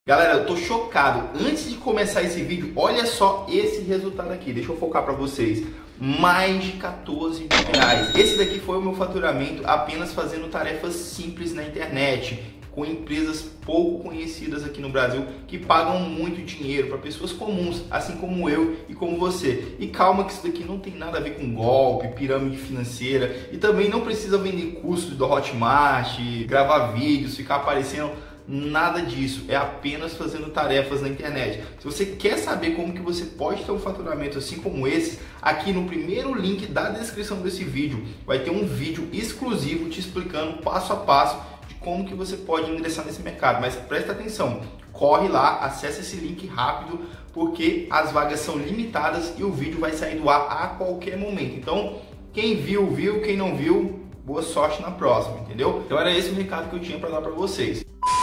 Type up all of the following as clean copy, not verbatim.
Galera, eu tô chocado. Antes de começar esse vídeo, olha só esse resultado aqui. Deixa eu focar para vocês. Mais de 14 mil reais. Esse daqui foi o meu faturamento apenas fazendo tarefas simples na internet, com empresas pouco conhecidas aqui no Brasil, que pagam muito dinheiro para pessoas comuns, assim como eu e como você. E calma que isso daqui não tem nada a ver com golpe, pirâmide financeira, e também não precisa vender cursos do Hotmart, gravar vídeos, ficar aparecendo. Nada disso, é apenas fazendo tarefas na internet. Se você quer saber como que você pode ter um faturamento assim como esse, aqui no primeiro link da descrição desse vídeo vai ter um vídeo exclusivo te explicando passo a passo de como que você pode ingressar nesse mercado. Mas presta atenção, corre lá, acessa esse link rápido, porque as vagas são limitadas e o vídeo vai sair do ar a qualquer momento. Então, quem viu, viu, quem não viu, boa sorte na próxima, entendeu? Então era esse o recado que eu tinha para dar para vocês.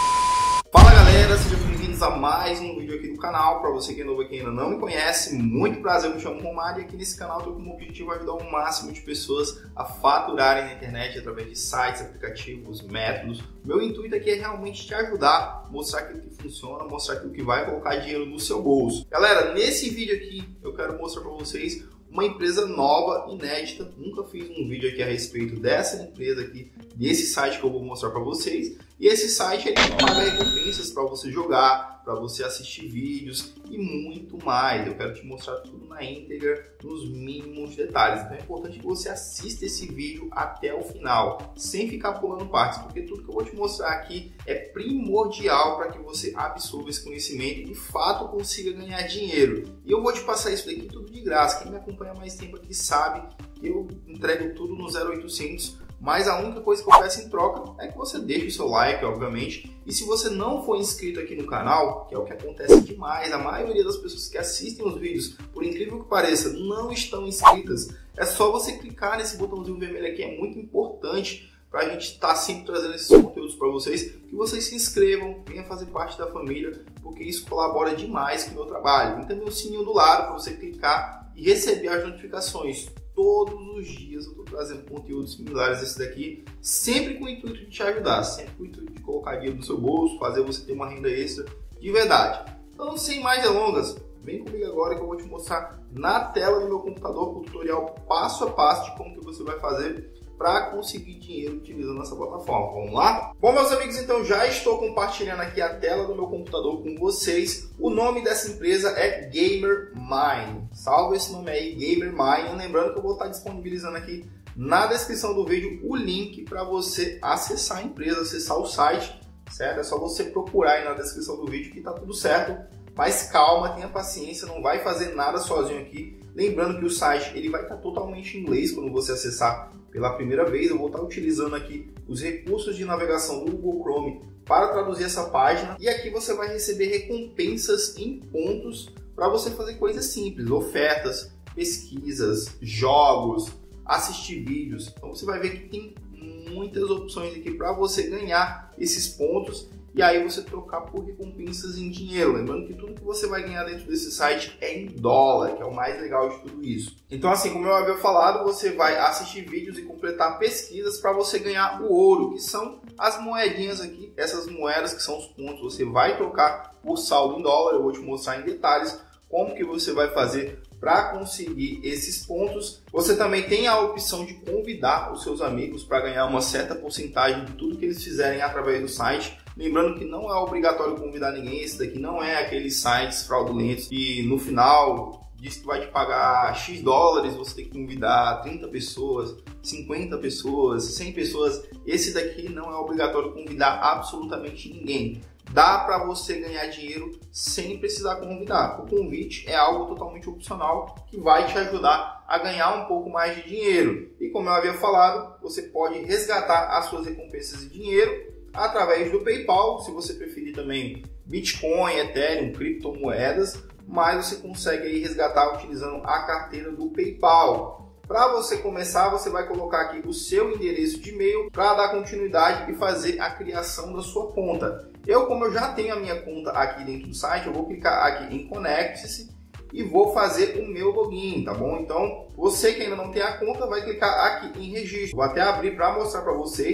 Fala galera, sejam bem-vindos a mais um vídeo aqui do canal. Para você que é novo aqui ainda não me conhece, muito prazer, eu me chamo Romário e aqui nesse canal eu estou com o objetivo de ajudar o máximo de pessoas a faturarem na internet através de sites, aplicativos, métodos. Meu intuito aqui é realmente te ajudar, mostrar aquilo que funciona, mostrar aquilo que vai colocar dinheiro no seu bolso. Galera, nesse vídeo aqui eu quero mostrar para vocês uma empresa nova, inédita. Nunca fiz um vídeo aqui a respeito dessa empresa aqui, desse site que eu vou mostrar para vocês. E esse site ele paga recompensas para você jogar, para você assistir vídeos e muito mais. Eu quero te mostrar tudo na íntegra, nos mínimos detalhes. Então é importante que você assista esse vídeo até o final, sem ficar pulando partes, porque tudo que eu vou te mostrar aqui é primordial para que você absorva esse conhecimento e de fato consiga ganhar dinheiro. E eu vou te passar isso daqui tudo de graça. Quem me acompanha há mais tempo aqui sabe que eu entrego tudo no 0800. Mas a única coisa que eu peço em troca é que você deixe o seu like, obviamente. E se você não for inscrito aqui no canal, que é o que acontece demais, a maioria das pessoas que assistem os vídeos, por incrível que pareça, não estão inscritas. É só você clicar nesse botãozinho vermelho aqui, é muito importante para a gente estar sempre trazendo esses conteúdos para vocês, que vocês se inscrevam, venham fazer parte da família, porque isso colabora demais com o meu trabalho. E também o sininho do lado para você clicar e receber as notificações. Todos os dias eu estou trazendo conteúdos similares a esse daqui, sempre com o intuito de te ajudar, sempre com o intuito de colocar dinheiro no seu bolso, fazer você ter uma renda extra de verdade. Então, sem mais delongas, vem comigo agora que eu vou te mostrar na tela do meu computador o tutorial passo a passo de como que você vai fazer para conseguir dinheiro utilizando essa plataforma. Vamos lá? Bom, meus amigos, então já estou compartilhando aqui a tela do meu computador com vocês. O nome dessa empresa é GamerMine. Salve esse nome aí, GamerMine. Lembrando que eu vou estar disponibilizando aqui na descrição do vídeo o link para você acessar a empresa, acessar o site, certo? É só você procurar aí na descrição do vídeo que está tudo certo. Mas calma, tenha paciência, não vai fazer nada sozinho aqui. Lembrando que o site ele vai estar totalmente em inglês quando você acessar pela primeira vez. Eu vou estar utilizando aqui os recursos de navegação do Google Chrome para traduzir essa página. E aqui você vai receber recompensas em pontos para você fazer coisas simples, ofertas, pesquisas, jogos, assistir vídeos. Então você vai ver que tem muitas opções aqui para você ganhar esses pontos e aí você trocar por recompensas em dinheiro. Lembrando que tudo que você vai ganhar dentro desse site é em dólar, que é o mais legal de tudo isso. Então, assim como eu havia falado, você vai assistir vídeos e completar pesquisas para você ganhar o ouro, que são as moedinhas aqui. Essas moedas que são os pontos, você vai trocar por saldo em dólar. Eu vou te mostrar em detalhes como que você vai fazer para conseguir esses pontos. Você também tem a opção de convidar os seus amigos para ganhar uma certa porcentagem de tudo que eles fizerem através do site. Lembrando que não é obrigatório convidar ninguém, esse daqui não é aqueles sites fraudulentos que no final diz que vai te pagar X dólares, você tem que convidar 30 pessoas, 50 pessoas, 100 pessoas. Esse daqui não é obrigatório convidar absolutamente ninguém. Dá para você ganhar dinheiro sem precisar convidar. O convite é algo totalmente opcional que vai te ajudar a ganhar um pouco mais de dinheiro. E como eu havia falado, você pode resgatar as suas recompensas de dinheiro através do PayPal, se você preferir também Bitcoin, Ethereum, criptomoedas, mas você consegue aí resgatar utilizando a carteira do PayPal. Para você começar, você vai colocar aqui o seu endereço de e-mail para dar continuidade e fazer a criação da sua conta. Como eu já tenho a minha conta aqui dentro do site, eu vou clicar aqui em Conecte-se e vou fazer o meu login, tá bom? Então, você que ainda não tem a conta, vai clicar aqui em Registro. Vou até abrir para mostrar para vocês.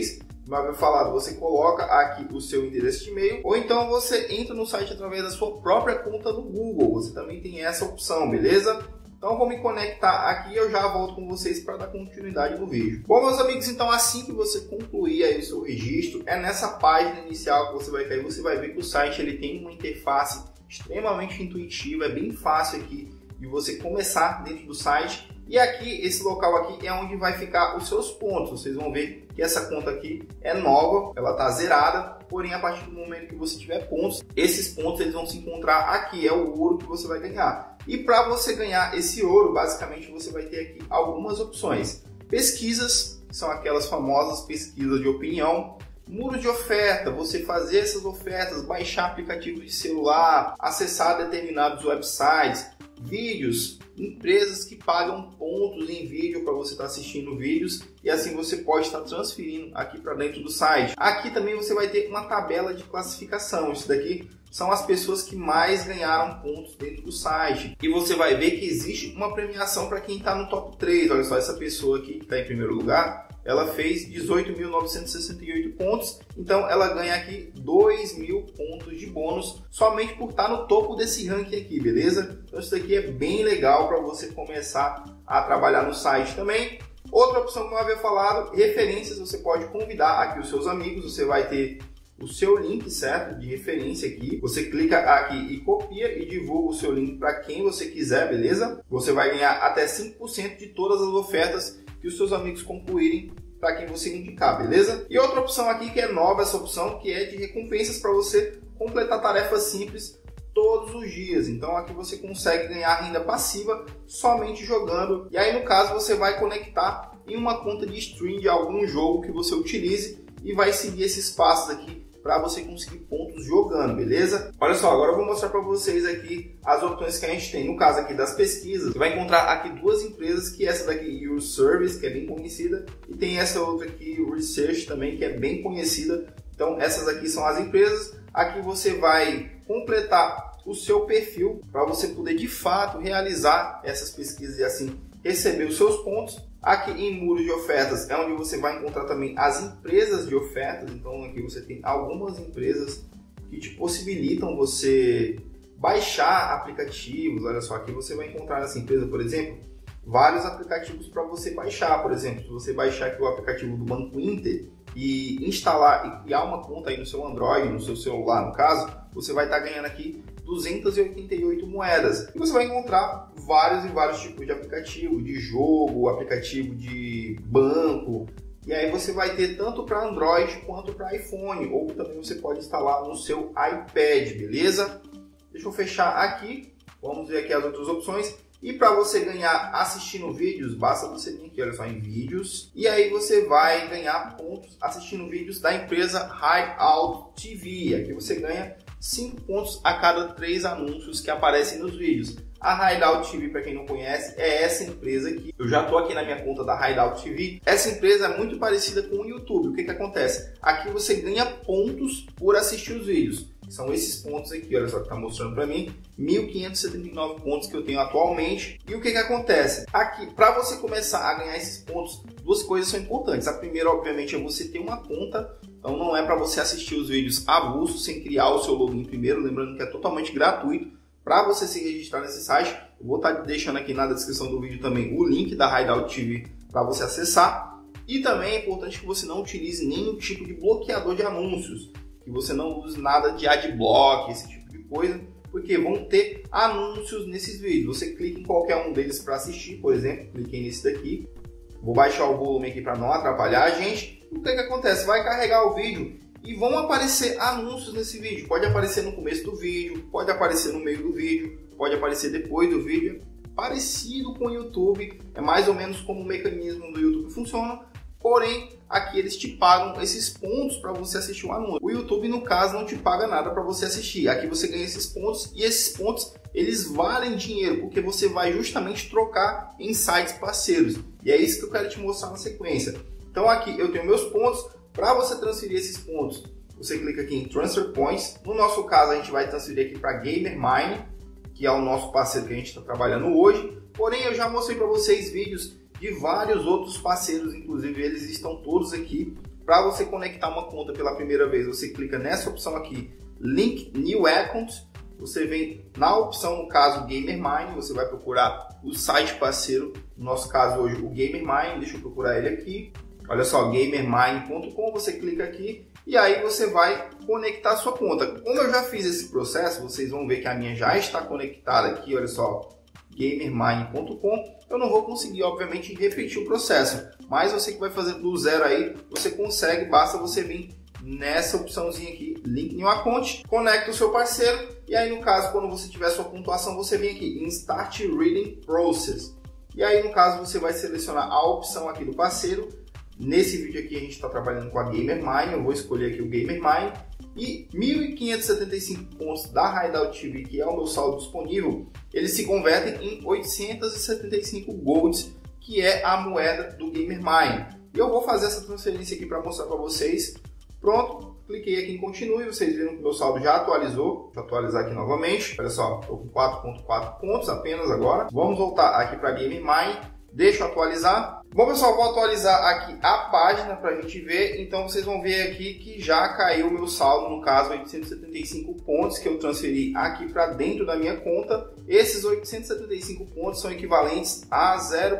como eu havia falado, você coloca aqui o seu endereço de e-mail, ou então você entra no site através da sua própria conta no Google. Você também tem essa opção, beleza? Então vou me conectar aqui e eu já volto com vocês para dar continuidade no vídeo. Bom, meus amigos, então assim que você concluir aí o seu registro, é nessa página inicial que você vai cair. Você vai ver que o site ele tem uma interface extremamente intuitiva, é bem fácil aqui de você começar dentro do site. E aqui, esse local aqui é onde vai ficar os seus pontos. Vocês vão ver que essa conta aqui é nova, ela está zerada, porém a partir do momento que você tiver pontos, esses pontos eles vão se encontrar aqui, é o ouro que você vai ganhar. E para você ganhar esse ouro, basicamente você vai ter aqui algumas opções. Pesquisas, são aquelas famosas pesquisas de opinião. Muros de oferta, você fazer essas ofertas, baixar aplicativos de celular, acessar determinados websites. Vídeos, empresas que pagam pontos em vídeo para você estar assistindo vídeos e assim você pode estar transferindo aqui para dentro do site. Aqui também você vai ter uma tabela de classificação. Isso daqui são as pessoas que mais ganharam pontos dentro do site. E você vai ver que existe uma premiação para quem está no top 3. Olha só, essa pessoa aqui que está em primeiro lugar, ela fez 18.968 pontos, então ela ganha aqui 2.000 pontos de bônus somente por estar no topo desse ranking aqui, beleza? Então isso daqui é bem legal para você começar a trabalhar no site também. Outra opção que eu havia falado, referências, você pode convidar aqui os seus amigos, você vai ter o seu link, certo? De referência aqui, você clica aqui e copia e divulga o seu link para quem você quiser, beleza? Você vai ganhar até 5% de todas as ofertas que os seus amigos concluírem para quem você indicar, beleza? E outra opção aqui que é nova, essa opção que é de recompensas para você completar tarefas simples todos os dias. Então aqui você consegue ganhar renda passiva somente jogando. E aí no caso você vai conectar em uma conta de stream de algum jogo que você utilize e vai seguir esses passos aqui para você conseguir pontos jogando, beleza? Olha só, agora eu vou mostrar para vocês aqui as opções que a gente tem. No caso aqui das pesquisas, você vai encontrar aqui duas empresas, que essa daqui, Your Service, que é bem conhecida, e tem essa outra aqui, Research, também, que é bem conhecida. Então essas aqui são as empresas. Aqui você vai completar o seu perfil para você poder de fato realizar essas pesquisas e assim receber os seus pontos. Aqui em muros de ofertas é onde você vai encontrar também as empresas de ofertas. Então aqui você tem algumas empresas que te possibilitam você baixar aplicativos. Olha só, aqui você vai encontrar nessa empresa, por exemplo, vários aplicativos para você baixar. Por exemplo, se você baixar aqui o aplicativo do Banco Inter e instalar e criar uma conta aí no seu Android, no seu celular no caso, você vai estar ganhando aqui 288 moedas. E você vai encontrar vários e vários tipos de aplicativo, de jogo, aplicativo de banco. E aí você vai ter tanto para Android quanto para iPhone, ou também você pode instalar no seu iPad, beleza? Deixa eu fechar aqui, vamos ver aqui as outras opções. E para você ganhar assistindo vídeos, basta você vir aqui, olha só, em vídeos. E aí você vai ganhar pontos assistindo vídeos da empresa Hideout TV. Aqui você ganha 5 pontos a cada 3 anúncios que aparecem nos vídeos. A Hideout TV, para quem não conhece, é essa empresa aqui. Eu já estou aqui na minha conta da Hideout TV. Essa empresa é muito parecida com o YouTube. O que acontece? Aqui você ganha pontos por assistir os vídeos. São esses pontos aqui, olha só, que está mostrando para mim, 1.579 pontos que eu tenho atualmente. E o que acontece? Aqui, para você começar a ganhar esses pontos, duas coisas são importantes. A primeira, obviamente, é você ter uma conta. Então não é para você assistir os vídeos avulsos sem criar o seu login primeiro, lembrando que é totalmente gratuito. Para você se registrar nesse site, eu vou estar deixando aqui na descrição do vídeo também o link da Hideout TV para você acessar. E também é importante que você não utilize nenhum tipo de bloqueador de anúncios, que você não use nada de adblock, esse tipo de coisa, porque vão ter anúncios nesses vídeos. Você clica em qualquer um deles para assistir, por exemplo, cliquei nesse daqui. Vou baixar o volume aqui para não atrapalhar a gente. O que acontece? Vai carregar o vídeo e vão aparecer anúncios nesse vídeo. Pode aparecer no começo do vídeo, pode aparecer no meio do vídeo, pode aparecer depois do vídeo. Parecido com o YouTube, é mais ou menos como o mecanismo do YouTube funciona. Porém, aqui eles te pagam esses pontos para você assistir um anúncio. O YouTube, no caso, não te paga nada para você assistir. Aqui você ganha esses pontos e esses pontos, eles valem dinheiro, porque você vai justamente trocar em sites parceiros. E é isso que eu quero te mostrar na sequência. Então aqui eu tenho meus pontos. Para você transferir esses pontos, você clica aqui em Transfer Points. No nosso caso, a gente vai transferir aqui para GamerMine, que é o nosso parceiro que a gente está trabalhando hoje. Porém, eu já mostrei para vocês vídeos de vários outros parceiros, inclusive eles estão todos aqui para você conectar uma conta pela primeira vez, você clica nessa opção aqui, Link New Account. Você vem na opção, no caso, GamerMine, você vai procurar o site parceiro, no nosso caso hoje o GamerMine, deixa eu procurar ele aqui. Olha só, gamermine.com, você clica aqui e aí você vai conectar a sua conta. Como eu já fiz esse processo, vocês vão ver que a minha já está conectada aqui, olha só, gamermine.com. Eu não vou conseguir, obviamente, repetir o processo, mas você que vai fazer do zero aí, você consegue, basta você vir nessa opçãozinha aqui, Link New Account, conecta o seu parceiro e aí no caso, quando você tiver sua pontuação, você vem aqui em Start Reading Process. E aí no caso, você vai selecionar a opção aqui do parceiro. Nesse vídeo aqui a gente está trabalhando com a GamerMine, eu vou escolher aqui o GamerMine e 1.575 pontos da Hideout TV, que é o meu saldo disponível, eles se convertem em 875 Golds, que é a moeda do GamerMine. E eu vou fazer essa transferência aqui para mostrar para vocês. Pronto, cliquei aqui em continue, vocês viram que o meu saldo já atualizou. Vou atualizar aqui novamente, olha só, estou com 4.4 pontos apenas agora. Vamos voltar aqui para GamerMine, deixa eu atualizar. Bom pessoal, vou atualizar aqui a página para a gente ver, então vocês vão ver aqui que já caiu o meu saldo, no caso 875 pontos que eu transferi aqui para dentro da minha conta. Esses 875 pontos são equivalentes a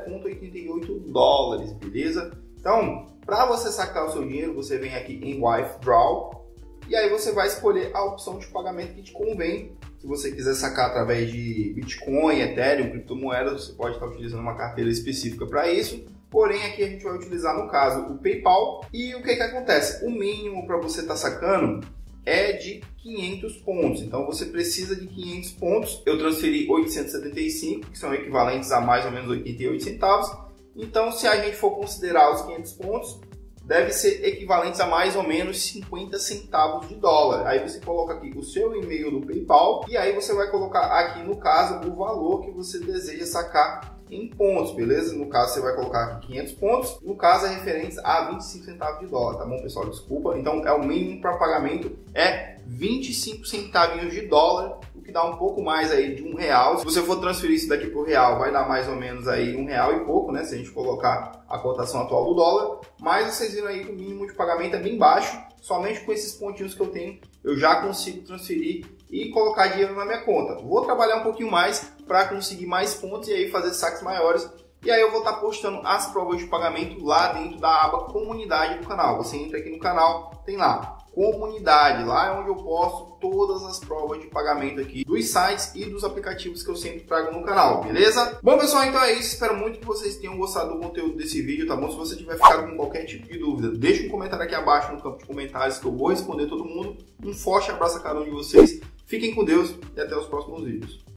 0,88 dólares, beleza? Então, para você sacar o seu dinheiro, você vem aqui em Withdraw e aí você vai escolher a opção de pagamento que te convém. Se você quiser sacar através de Bitcoin, Ethereum, criptomoedas, você pode estar utilizando uma carteira específica para isso. Porém, aqui a gente vai utilizar, no caso, o PayPal. E o que acontece? O mínimo para você estar sacando é de 500 pontos. Então, você precisa de 500 pontos. Eu transferi 875, que são equivalentes a mais ou menos 88 centavos. Então, se a gente for considerar os 500 pontos, deve ser equivalentes a mais ou menos 50 centavos de dólar. Aí você coloca aqui o seu e-mail do PayPal e aí você vai colocar aqui, no caso, o valor que você deseja sacar em pontos, beleza? No caso, você vai colocar aqui 500 pontos. No caso, é referente a 25 centavos de dólar, tá bom, pessoal? Desculpa. Então, é o mínimo para pagamento, é 25 centavinhos de dólar, o que dá um pouco mais aí de R$1. Se você for transferir isso daqui para o real, vai dar mais ou menos aí R$1 e pouco, né? Se a gente colocar a cotação atual do dólar. Mas vocês viram aí que o mínimo de pagamento é bem baixo. Somente com esses pontinhos que eu tenho, eu já consigo transferir e colocar dinheiro na minha conta. Vou trabalhar um pouquinho mais para conseguir mais pontos e aí fazer saques maiores. E aí eu vou estar postando as provas de pagamento lá dentro da aba comunidade do canal. Você entra aqui no canal, tem lá comunidade, lá é onde eu posto todas as provas de pagamento aqui dos sites e dos aplicativos que eu sempre trago no canal, beleza? Bom pessoal, então é isso, espero muito que vocês tenham gostado do conteúdo desse vídeo, tá bom? Se você tiver ficado com qualquer tipo de dúvida, deixa um comentário aqui abaixo no campo de comentários que eu vou responder todo mundo. Um forte abraço a cada um de vocês, fiquem com Deus e até os próximos vídeos.